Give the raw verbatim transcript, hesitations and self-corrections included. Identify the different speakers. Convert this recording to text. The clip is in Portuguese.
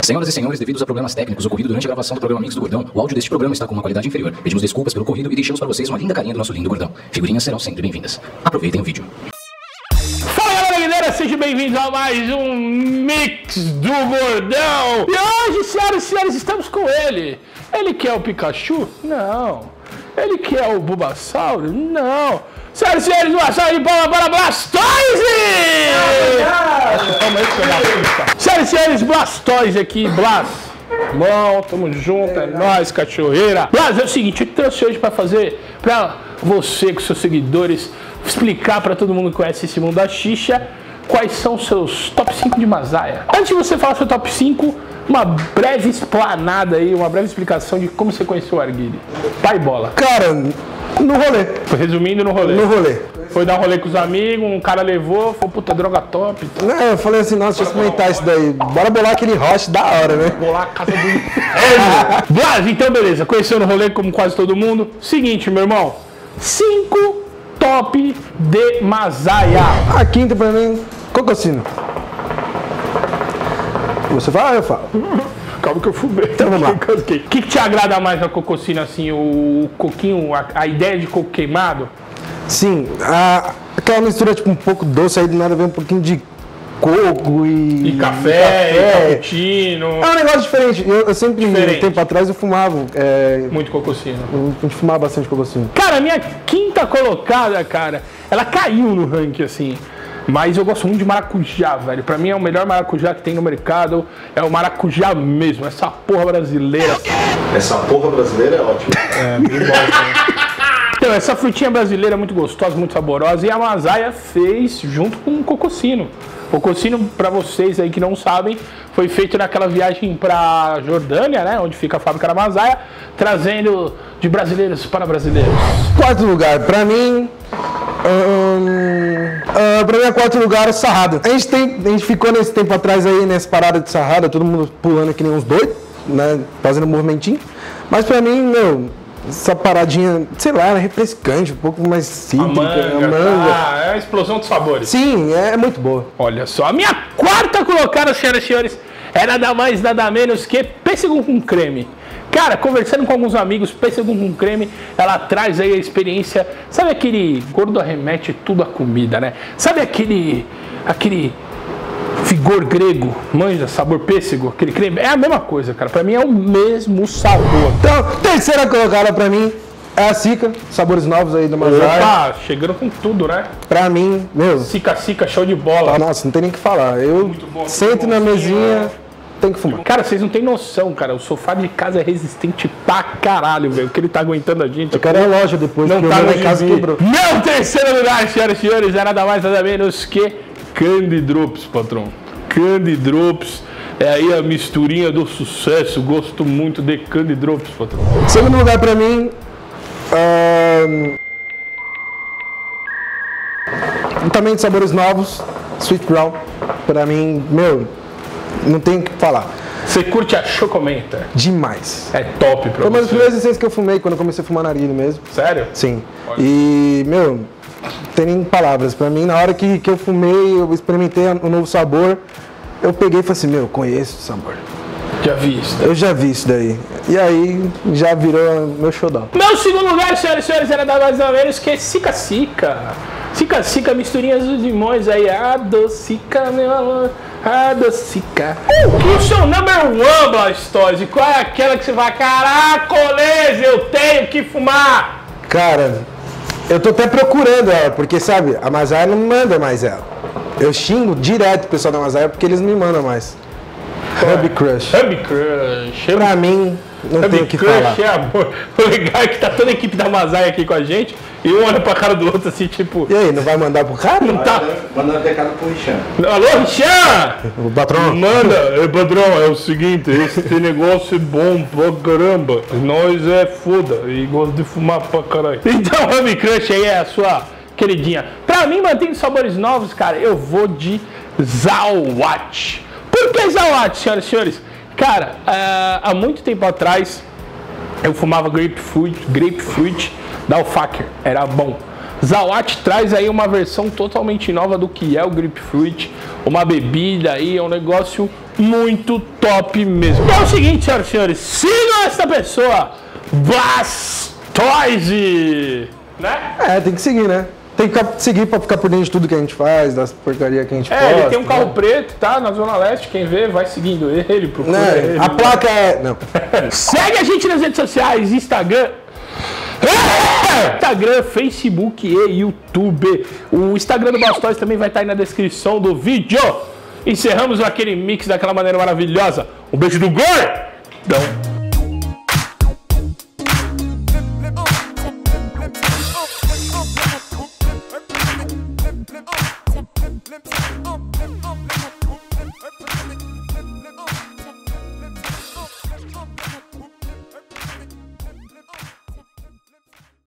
Speaker 1: Senhoras e senhores, devido a problemas técnicos ocorridos durante a gravação do programa Mix do Gordão, o áudio deste programa está com uma qualidade inferior. Pedimos desculpas pelo ocorrido e deixamos para vocês uma linda carinha do nosso lindo Gordão. Figurinhas serão sempre bem-vindas. Aproveitem o vídeo.
Speaker 2: Fala galera, galera, sejam bem-vindos a mais um Mix do Gordão. E hoje, senhoras e senhores, estamos com ele. Ele que é o Pikachu? Não. Ele que é o Bulbasaur? Não. Senhoras e senhores, uma salva de palmas para Blastoise! Senhoras e senhores, Blastoise aqui, Blas. Bom, tamo junto, é nóis, cachorreira. Blas, é o seguinte, eu trouxe hoje pra fazer, pra você com seus seguidores, explicar pra todo mundo que conhece esse mundo da xixa, quais são os seus top cinco de Mazaya. Antes de você falar seu top cinco, uma breve explanada aí, uma breve explicação de como você conheceu o Arguile. Pai bola.
Speaker 3: Cara, no rolê.
Speaker 2: Resumindo, no rolê.
Speaker 3: No rolê.
Speaker 2: Foi dar um rolê com os amigos, um cara levou, falou, puta, droga top. Então.
Speaker 3: Não, eu falei assim, nossa, deixa eu experimentar isso daí. Bora bolar aquele roche da hora, né?
Speaker 2: Bolar a casa do inferno. Blas, então beleza, conheceu no rolê como quase todo mundo. Seguinte, meu irmão, cinco top de Mazaya.
Speaker 3: A quinta pra mim, Cococino. Você fala, eu falo.
Speaker 2: Calma que eu fumei.
Speaker 3: Então vamos lá.
Speaker 2: O que, que te agrada mais na Cococino, assim, o coquinho, a, a ideia de coco queimado?
Speaker 3: Sim, a, aquela mistura tipo um pouco doce, aí do nada vem um pouquinho de coco e...
Speaker 2: E café, e, café. E cappuccino.
Speaker 3: É um negócio diferente. Eu, eu sempre,
Speaker 2: diferente.
Speaker 3: um tempo atrás, eu fumava. É,
Speaker 2: Muito Cococino.
Speaker 3: Eu, a gente fumava bastante Cococino.
Speaker 2: Cara, a minha quinta colocada, cara, ela caiu no ranking, assim. Mas eu gosto muito de maracujá, velho. Pra mim é o melhor maracujá que tem no mercado. É o maracujá mesmo, essa porra brasileira.
Speaker 4: Essa porra brasileira é ótima.
Speaker 2: É, bem bosta, né? Então, essa frutinha brasileira é muito gostosa, muito saborosa. E a Mazaya fez junto com o Cococino. Cococino, pra vocês aí que não sabem, foi feito naquela viagem pra Jordânia, né? Onde fica a fábrica da Mazaya, trazendo de brasileiros para brasileiros.
Speaker 3: Quarto lugar, pra mim... Um, uh, pra mim é quarto lugar, Sarrada. A gente, tem, a gente ficou nesse tempo atrás aí, nessa parada de Sarrada, todo mundo pulando que nem uns doidos, né? Fazendo um movimentinho. Mas pra mim, meu, essa paradinha, sei lá, é refrescante, um pouco mais cítrica.
Speaker 2: A manga,
Speaker 3: a manga.
Speaker 2: Ah, é a explosão de sabores.
Speaker 3: Sim, é, é muito boa.
Speaker 2: Olha só, a minha quarta colocada, senhoras e senhores, é nada mais, nada menos que pêssego com creme. Cara, conversando com alguns amigos, pêssego com creme, ela traz aí a experiência. Sabe aquele gordo arremete tudo a comida, né? Sabe aquele aquele vigor grego, manja, sabor pêssego, aquele creme? É a mesma coisa, cara. Pra mim é o mesmo sabor.
Speaker 3: Então, terceira colocada pra mim é a Sica, sabores novos aí do Mazaya.
Speaker 2: Opa, chegando com tudo, né?
Speaker 3: Pra mim, meu...
Speaker 2: Sica, Sica, show de bola.
Speaker 3: Nossa, não tem nem o que falar. Eu
Speaker 2: bom,
Speaker 3: sento na mesinha... Tem que fumar.
Speaker 2: Cara, vocês não tem noção, cara. O sofá de casa é resistente pra caralho, velho. Que ele tá aguentando a gente.
Speaker 3: Eu quero a loja depois,
Speaker 2: não
Speaker 3: que
Speaker 2: tá
Speaker 3: o meu
Speaker 2: no
Speaker 3: em casa quebrou.
Speaker 2: Meu terceiro lugar, senhoras e senhores, é nada mais, nada menos que Candy Drops, patrão. Candy Drops é aí a misturinha do sucesso. Gosto muito de Candy Drops, patrão.
Speaker 3: Segundo lugar pra mim, um... também de sabores novos, Sweet Brown. Pra mim, meu... Não tem o que falar.
Speaker 2: Você curte a Chocomenta?
Speaker 3: Demais.
Speaker 2: É top pra
Speaker 3: Foi uma das
Speaker 2: você.
Speaker 3: primeiras essências que eu fumei quando eu comecei a fumar narguilé mesmo.
Speaker 2: Sério?
Speaker 3: Sim. Olha. E, meu, não tem nem palavras. Pra mim, na hora que, que eu fumei, eu experimentei o novo sabor, eu peguei e falei assim, meu, conheço o sabor.
Speaker 2: Já vi isso.
Speaker 3: Eu já vi isso daí. E aí, já virou meu xodó.
Speaker 2: Meu segundo lugar, senhoras e senhores, era nada mais ou menos que Sica Sica. Sica Sica, misturinhas dos limões aí. Adocica, meu amor. Adocica. E o seu number one, Blastoise? Qual é aquela que você vai, caracoles, eu tenho que fumar?
Speaker 3: Cara, eu tô até procurando ela, porque, sabe, a Mazaya não me manda mais ela. Eu xingo direto o pessoal da Mazaya porque eles não me mandam mais. Hub Crush.
Speaker 2: Hub Crush.
Speaker 3: Pra mim, não
Speaker 2: Hub
Speaker 3: tem o que
Speaker 2: Crush
Speaker 3: falar.
Speaker 2: É amor. O legal é que tá toda a equipe da Mazaya aqui com a gente e um olha pra cara do outro assim, tipo...
Speaker 3: E aí, não vai mandar pro cara?
Speaker 2: Não tá.
Speaker 4: Manda um recado pro Richan.
Speaker 2: Alô, Richan!
Speaker 3: O patrão.
Speaker 2: Manda, é, padrão, é o seguinte, esse negócio é bom pra caramba. Nós é foda e gosta de fumar pra caralho. Então, Hub Crush aí é a sua queridinha. Pra mim, mantendo sabores novos, cara, eu vou de Zawat. Por que Zawat, senhoras e senhores? Cara, uh, há muito tempo atrás eu fumava grapefruit, grapefruit da Alfaker, era bom. Zawat traz aí uma versão totalmente nova do que é o Grapefruit, uma bebida aí, é um negócio muito top mesmo. Então é o seguinte, senhoras e senhores, sigam essa pessoa, Blastoise, né?
Speaker 3: É, tem que seguir, né? Tem que seguir pra ficar por dentro de tudo que a gente faz, das porcaria que a gente
Speaker 2: É,
Speaker 3: posta.
Speaker 2: ele tem um carro
Speaker 3: né?
Speaker 2: preto, tá? Na Zona Leste, quem vê, vai seguindo ele, procura
Speaker 3: Né?
Speaker 2: ele.
Speaker 3: A placa é... Não.
Speaker 2: Segue a gente nas redes sociais, Instagram, Instagram, Facebook e YouTube. O Instagram do Blastoise também vai estar aí na descrição do vídeo. Encerramos aquele mix daquela maneira maravilhosa. Um beijo do Gordão.